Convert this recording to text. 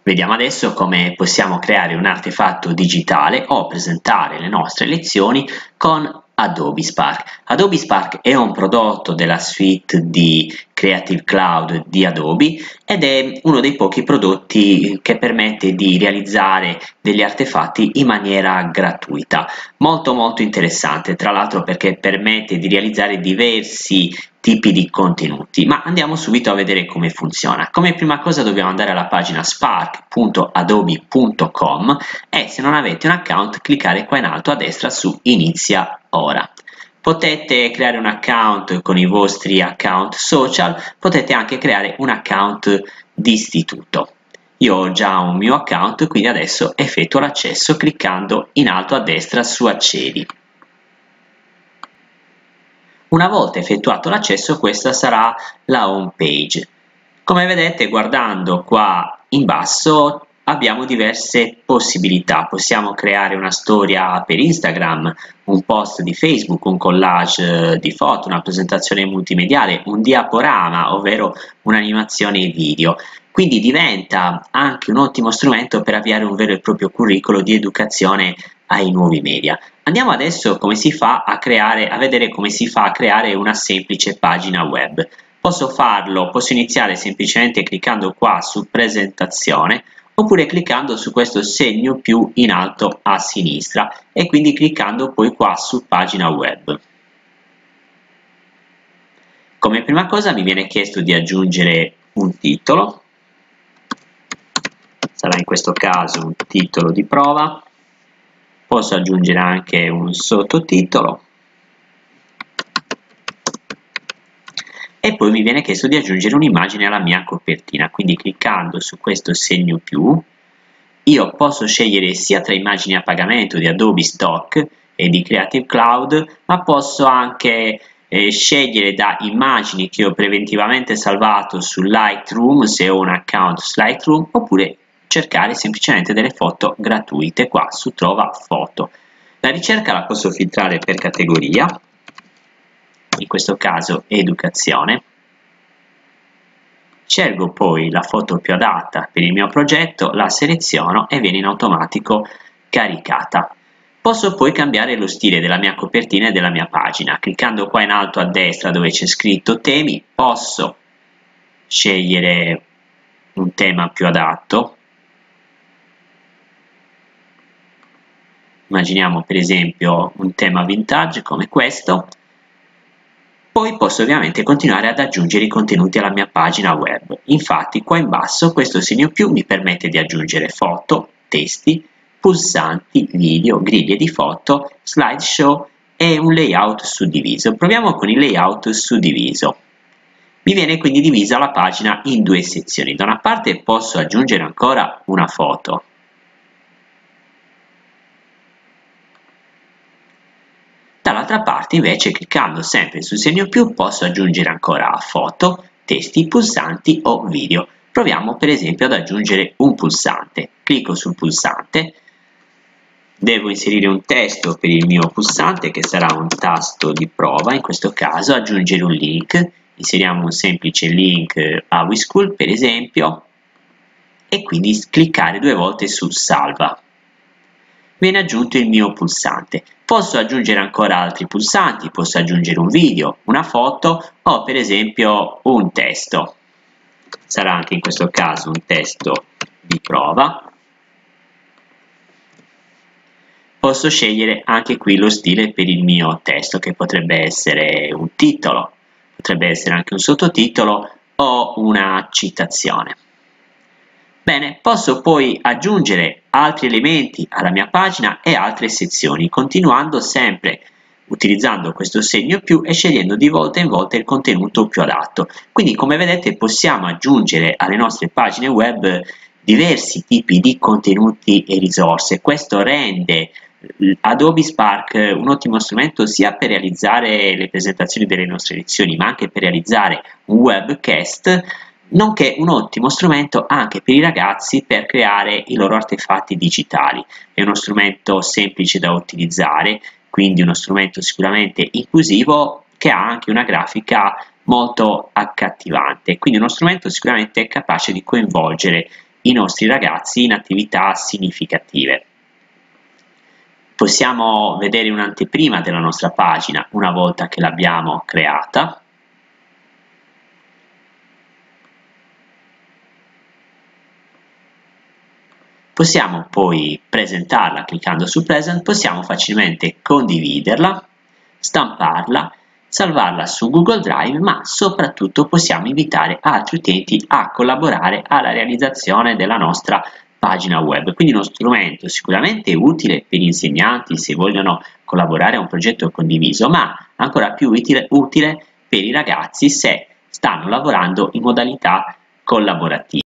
Vediamo adesso come possiamo creare un artefatto digitale o presentare le nostre lezioni con Adobe Spark. Adobe Spark è un prodotto della suite di Creative Cloud di Adobe ed è uno dei pochi prodotti che permette di realizzare degli artefatti in maniera gratuita. Molto interessante, tra l'altro, perché permette di realizzare diversi tipi di contenuti, ma andiamo subito a vedere come funziona. Come prima cosa dobbiamo andare alla pagina spark.adobe.com e, se non avete un account, cliccare qua in alto a destra su Inizia ora. Potete creare un account con i vostri account social, potete anche creare un account di istituto. Io ho già un mio account, quindi adesso effettuo l'accesso cliccando in alto a destra su Accedi. Una volta effettuato l'accesso, questa sarà la home page. Come vedete, guardando qua in basso abbiamo diverse possibilità. Possiamo creare una storia per Instagram, un post di Facebook, un collage di foto, una presentazione multimediale, un diaporama, ovvero un'animazione video. Quindi diventa anche un ottimo strumento per avviare un vero e proprio curriculum di educazione ai nuovi media. Andiamo adesso a vedere come si fa a creare una semplice pagina web. Posso iniziare semplicemente cliccando qua su presentazione, oppure cliccando su questo segno più in alto a sinistra e quindi cliccando poi qua su pagina web. Come prima cosa mi viene chiesto di aggiungere un titolo, sarà in questo caso un titolo di prova. Posso aggiungere anche un sottotitolo e poi mi viene chiesto di aggiungere un'immagine alla mia copertina, quindi cliccando su questo segno più io posso scegliere sia tra immagini a pagamento di Adobe Stock e di Creative Cloud, ma posso anche scegliere da immagini che ho preventivamente salvato su Lightroom, se ho un account su Lightroom, oppure cercare semplicemente delle foto gratuite qua su Trova Foto. La ricerca la posso filtrare per categoria, in questo caso educazione. Scelgo poi la foto più adatta per il mio progetto, la seleziono e viene in automatico caricata. Posso poi cambiare lo stile della mia copertina e della mia pagina. Cliccando qua in alto a destra dove c'è scritto temi, posso scegliere un tema più adatto. Immaginiamo per esempio un tema vintage come questo. Poi posso ovviamente continuare ad aggiungere i contenuti alla mia pagina web. Infatti qua in basso questo segno più mi permette di aggiungere foto, testi, pulsanti, video, griglie di foto, slideshow e un layout suddiviso. Proviamo con il layout suddiviso. Mi viene quindi divisa la pagina in due sezioni. Da una parte posso aggiungere ancora una foto. Dall'altra parte invece, cliccando sempre sul segno più, posso aggiungere ancora foto, testi, pulsanti o video. Proviamo per esempio ad aggiungere un pulsante. Clicco sul pulsante, devo inserire un testo per il mio pulsante che sarà un tasto di prova, in questo caso aggiungere un link, inseriamo un semplice link a WeSchool per esempio e quindi cliccare 2 volte su salva. Viene aggiunto il mio pulsante. Posso aggiungere ancora altri pulsanti, posso aggiungere un video, una foto o per esempio un testo. Sarà anche in questo caso un testo di prova. Posso scegliere anche qui lo stile per il mio testo, che potrebbe essere un titolo, potrebbe essere anche un sottotitolo o una citazione. Bene, posso poi aggiungere altri elementi alla mia pagina e altre sezioni, continuando sempre utilizzando questo segno più e scegliendo di volta in volta il contenuto più adatto. Quindi, come vedete, possiamo aggiungere alle nostre pagine web diversi tipi di contenuti e risorse. Questo rende Adobe Spark un ottimo strumento sia per realizzare le presentazioni delle nostre lezioni, ma anche per realizzare un webcast, nonché un ottimo strumento anche per i ragazzi per creare i loro artefatti digitali. È uno strumento semplice da utilizzare, quindi uno strumento sicuramente inclusivo che ha anche una grafica molto accattivante, quindi uno strumento sicuramente capace di coinvolgere i nostri ragazzi in attività significative. Possiamo vedere un'anteprima della nostra pagina una volta che l'abbiamo creata. Possiamo poi presentarla cliccando su Present, possiamo facilmente condividerla, stamparla, salvarla su Google Drive, ma soprattutto possiamo invitare altri utenti a collaborare alla realizzazione della nostra pagina web. Quindi uno strumento sicuramente utile per gli insegnanti se vogliono collaborare a un progetto condiviso, ma ancora più utile per i ragazzi se stanno lavorando in modalità collaborativa.